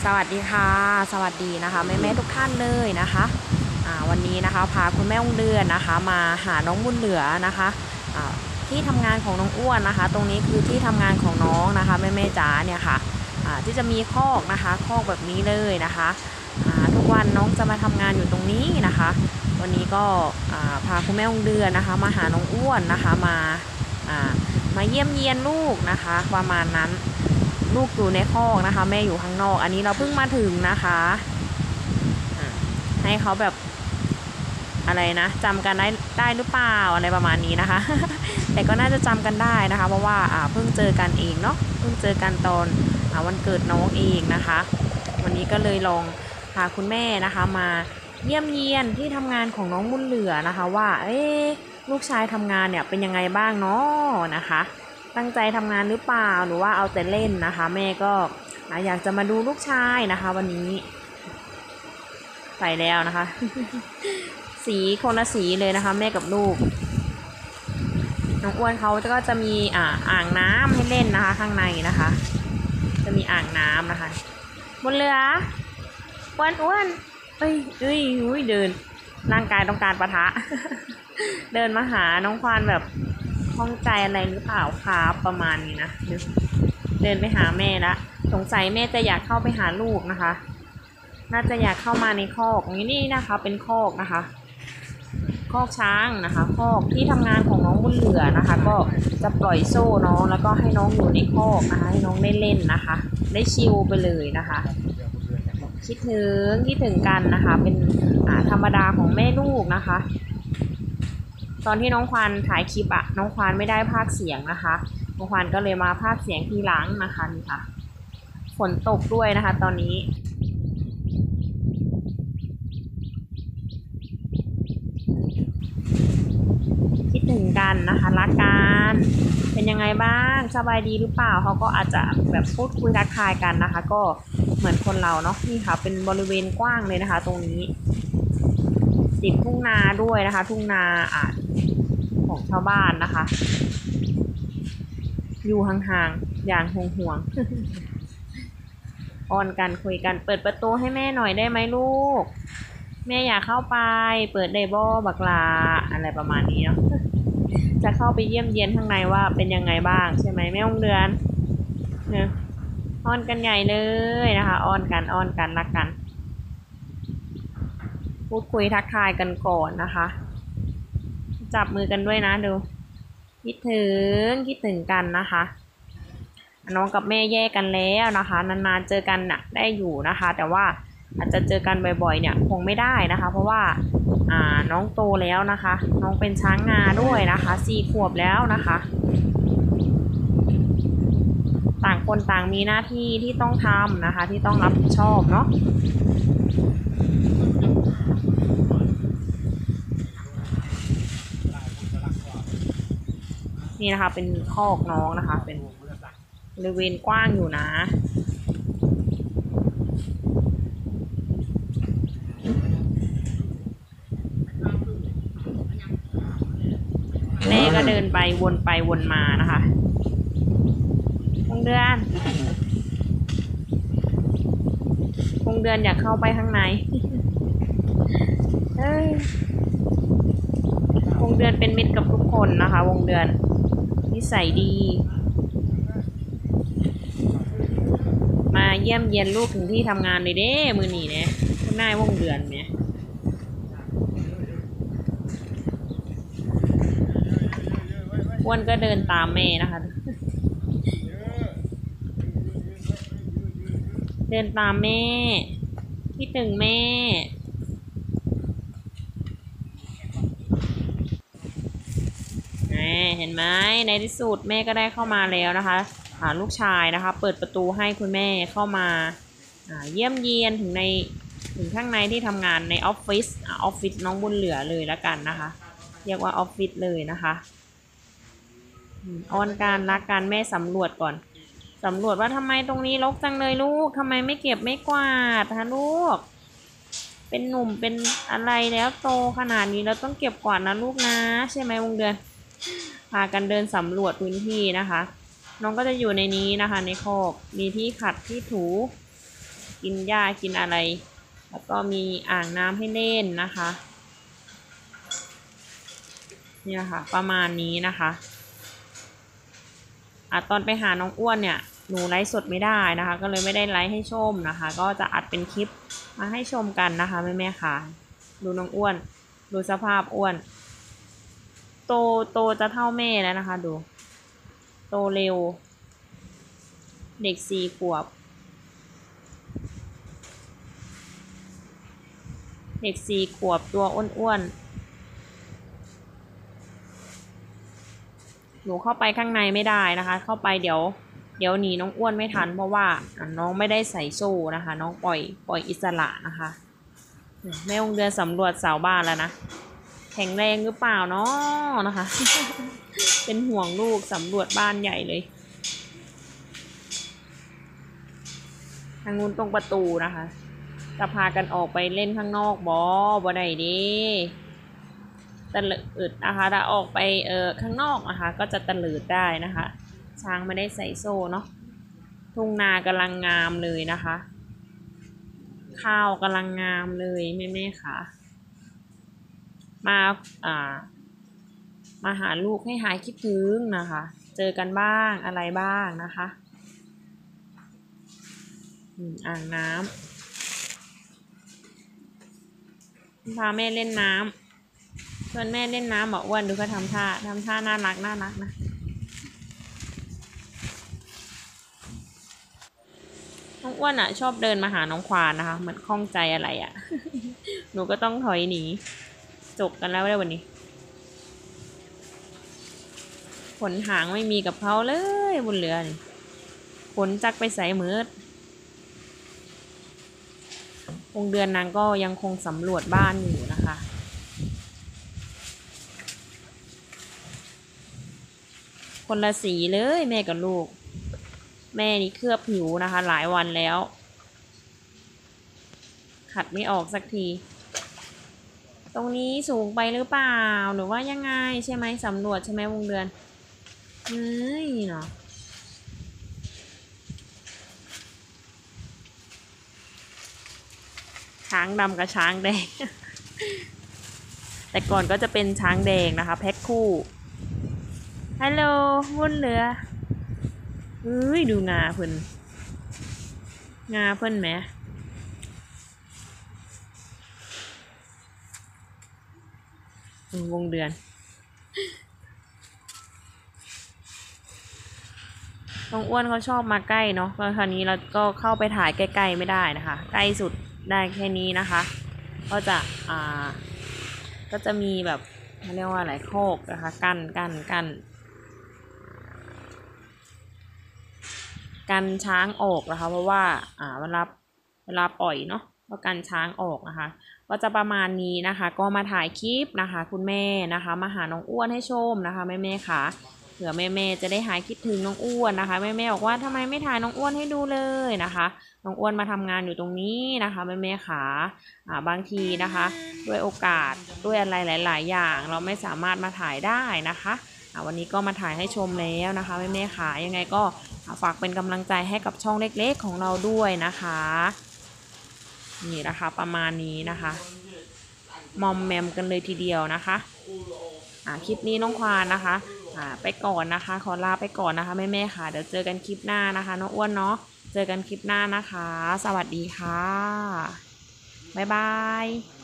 วัสดีค่ะสวัสดีนะคะแม่ทุกท่านเลยนะคะวันนี้นะคะพาคุณแม่องเดือนนะคะมาหาน้องบุญเหลือนะคะที่ทำงานของน้องอ้วนนะคะตรงนี้คือที่ทำงานของน้องนะคะแม่จ๋าเนี่ยค่ะที่จะมีคอกนะคะคอกแบบนี้เลยนะคะทุกวันน้องจะมาทำงานอยู่ตรงนี้นะคะวันนี้ก็พาคุณแม่องเดือนนะคะมาหาน้องอ้วนนะคะมาเยี่ยมเยียนลูกนะคะประมาณนั้นลูกอยู่ในคอกนะคะแม่อยู่ข้างนอกอันนี้เราเพิ่งมาถึงนะคะให้เขาแบบอะไรนะจำกันได้หรือเปล่าอะไรประมาณนี้นะคะ แต่ก็น่าจะจำกันได้นะคะเพราะว่าเพิ่งเจอกันเองเนาะเพิ่งเจอกันตอนวันเกิดน้องเองนะคะวันนี้ก็เลยลองพาคุณแม่นะคะมาเยี่ยมเยียนที่ทำงานของน้องบุญเหลือนะคะว่าลูกชายทำงานเนี่ยเป็นยังไงบ้างเนาะนะคะตั้งใจทำงานหรือเปล่าหรือว่าเอาแต่เล่นนะคะแม่ก็อยากจะมาดูลูกชายนะคะวันนี้ใส่แล้วนะคะ สีคนละสีเลยนะคะแม่กับลูกน้องอ้วนเขาก็จะมีอ่างน้ำให้เล่นนะคะข้างในนะคะจะมีอ่างน้ำนะคะบนเรืออ้วนเอ้ยเดินร่างกายต้องการปะทะ เดินมาหาน้องควานแบบข้องใจอะไรหรือเปล่าครับประมาณนี้นะเดินไปหาแม่ละสงสัยแม่จะอยากเข้าไปหาลูกนะคะน่าจะอยากเข้ามาในคอกนี่นะคะเป็นคอกนะคะคอกช้างนะคะคอกที่ทำงานของน้องบุญเหลือนะคะก็จะปล่อยโซ่น้องแล้วก็ให้น้องอยู่ในคอกนะคะให้น้องได้เล่นนะคะได้ชิลไปเลยนะคะคิดถึงกันนะคะเป็นธรรมดาของแม่ลูกนะคะตอนที่น้องควานถ่ายคลิปน้องควานไม่ได้พากย์เสียงนะคะน้องควานก็เลยมาพากย์เสียงทีหลังนะคะนี่ค่ะฝนตกด้วยนะคะตอนนี้คิดถึงกันนะคะรักกันเป็นยังไงบ้างสบายดีหรือเปล่าเขาก็อาจจะแบบพูดคุยทักทายกันนะคะก็เหมือนคนเราเนาะนี่ค่ะเป็นบริเวณกว้างเลยนะคะตรงนี้ติดทุ่งนาด้วยนะคะทุ่งนาของชาวบ้านนะคะอยู่ห่างๆอย่างห่วงๆอ้อนกันคุยกันเปิดประตูให้แม่หน่อยได้ไหมลูกแม่อยากเข้าไปเปิดได้บ่บักลาอะไรประมาณนี้เนาะจะเข้าไปเยี่ยมเยียนข้างในว่าเป็นยังไงบ้างใช่ไหมแม่องเดือนเนี่ยอ้อนกันใหญ่เลยนะคะอ้อนกันรักกันพูดคุยทักทายกันก่อนนะคะจับมือกันด้วยนะดูคิดถึงกันนะคะน้องกับแม่แยกกันแล้วนะคะนานๆเจอกันน่ะได้อยู่นะคะแต่ว่าอาจจะเจอกันบ่อยๆเนี่ยคงไม่ได้นะคะเพราะว่าน้องโตแล้วนะคะน้องเป็นช้างงาด้วยนะคะ4 ขวบแล้วนะคะต่างคนต่างมีหน้าที่ที่ต้องทำนะคะที่ต้องรับผิดชอบเนาะนี่นะคะเป็นคอกน้องนะคะเป็นบริเวณกว้างอยู่นะแม่ก็เดินไปวนมานะคะวงเดือนอยากเข้าไปข้างในวงเดือนเป็นมิตรกับทุกคนนะคะวงเดือนนิสัยดีมาเยี่ยมเยียนลูกถึงที่ทำงานเลยเด้มือหนีเนี่ยคุณนายวงเดือนเนี่ยอ้วนก็เดินตามแม่นะคะเดินตามแม่คิดถึงแม่เห็นไหมในที่สุดแม่ก็ได้เข้ามาแล้วนะคะลูกชายนะคะเปิดประตูให้คุณแม่เข้ามาเยี่ยมเยียนถึงข้างในที่ทำงานในออฟฟิศน้องบุญเหลือเลยแล้วกันนะคะเรียกว่าออฟฟิศเลยนะคะอ้อนการรักการแม่สำรวจก่อนสำรวจว่าทำไมตรงนี้รกจังเลยลูกทำไมไม่เก็บไม่กวาดฮะลูกเป็นหนุ่มเป็นอะไรแล้วโตขนาดนี้เราต้องเก็บกวาดนะลูกนะใช่ไหมวงเดือนพากันเดินสำรวจพื้นที่นะคะน้องก็จะอยู่ในนี้นะคะในคอกมีที่ขัดที่ถูกินหญ้ากินอะไร แล้วก็มีอ่างน้ำให้เล่นนะคะเนี่ยค่ะประมาณนี้นะคะตอนไปหาน้องอ้วนเนี่ยหนูไลฟ์สดไม่ได้นะคะก็เลยไม่ได้ไลฟ์ให้ชมนะคะก็จะอัดเป็นคลิปมาให้ชมกันนะคะแม่ๆค่ะดูน้องอ้วนดูสภาพอ้วนโตจะเท่าแม่แล้วนะคะดูโตเร็วเด็ก4 ขวบเด็ก4 ขวบตัวอ้วนๆหนูเข้าไปข้างในไม่ได้นะคะเข้าไปเดี๋ยวหนีน้องอ้วนไม่ทันเพราะว่าน้องไม่ได้ใส่โซ่นะคะน้องปล่อยอิสระนะคะแม่วงเดือนสำรวจเสาบ้านแล้วนะแข็งแรงหรือเปล่าเนาะนะคะ เป็นห่วงลูกสำรวจบ้านใหญ่เลยทางนู้นตรงประตูนะคะจะพากันออกไปเล่นข้างนอกบ่ได้ดิตะเลิดนะคะถ้าออกไปข้างนอกนะคะก็จะตะเลิดได้นะคะช้างไม่ได้ใส่โซ่เนาะทุ่งนากำลังงามเลยนะคะข้าวกำลังงามเลยแม่ๆค่ะมาหาลูกให้หายคิดถึงนะคะเจอกันบ้างอะไรบ้างนะคะอ่างน้ำพาแม่เล่นน้ำชวนแม่เล่นน้ำบอกอ้วนดูเขาทำท่าน่ารักนะน้องอ้วนอ่ะชอบเดินมาหาน้องควานนะคะเหมือนข้องใจอะไรอ่ะ หนูก็ต้องถอยหนีจบกันแล้วได้วันนี้ขนหางไม่มีกับเขาเลยบนเรือนี่ขนจักไปใส่มืดคงเดือนนางก็ยังคงสำรวจบ้านอยู่นะคะคนละสีเลยแม่กับลูกแม่นี่เคลือบผิวนะคะหลายวันแล้วขัดไม่ออกสักทีตรงนี้สูงไปหรือเปล่าหรือว่ายังไงใช่ไหมสำรวจใช่ไหมวงเดือนเฮ้ยเนาะช้างดำกับช้างแดง แต่ก่อนก็จะเป็นช้างแดงนะคะแพ็คคู่ฮัลโหลวุ่นเรือเฮ้ยดูงาเพิ่นไหมวงเดือนน้องอ้วนเขาชอบมาใกล้เนาะคราวนี้เราก็เข้าไปถ่ายใกล้ๆไม่ได้นะคะใกล้สุดได้แค่นี้นะคะก็จะมีแบบเขาเรียกว่าอะไรโคกนะคะกันช้างออกนะคะเพราะว่าเวลาปล่อยเนาะก็กันช้างออกนะคะก็จะประมาณนี้นะคะก็มาถ่ายคลิปนะคะคุณแม่นะคะมาหาน้องอ้วนให้ชมนะคะแม่ค่ะเผื่อแม่จะได้หายคิดถึงน้องอ้วนนะคะแม่บอกว่าทำไมไม่ถ่ายน้องอ้วนให้ดูเลยนะคะน้องอ้วนมาทำงานอยู่ตรงนี้นะคะแม่ค่ะบางทีนะคะด้วยโอกาสด้วยอะไรหลายๆอย่างเราไม่สามารถมาถ่ายได้นะคะวันนี้ก็มาถ่ายให้ชมแล้วนะคะแม่ค่ะยังไงก็ฝากเป็นกำลังใจให้กับช่องเล็กๆของเราด้วยนะคะนี่นะคะประมาณนี้นะคะมอมแมมกันเลยทีเดียวนะคะคลิปนี้น้องควานนะคะไปก่อนนะคะขอลาไปก่อนนะคะแม่ๆค่ะเดี๋ยวเจอกันคลิปหน้านะคะน้องอ้วนเนาะเจอกันคลิปหน้านะคะสวัสดีค่ะบ๊ายบาย